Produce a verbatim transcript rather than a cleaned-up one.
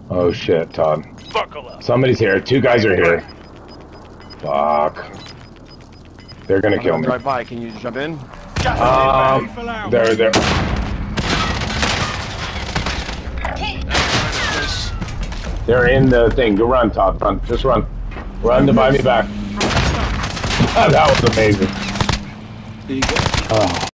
Oh shit, Todd. Buckle up. Somebody's here. Two guys are here. Fuck. They're gonna I'm kill gonna me. drive by. Can you jump in? Um, they're they're. They're in the thing. Go run, Todd. Run. Just run. Run to buy me back. That was amazing. There you go. Oh.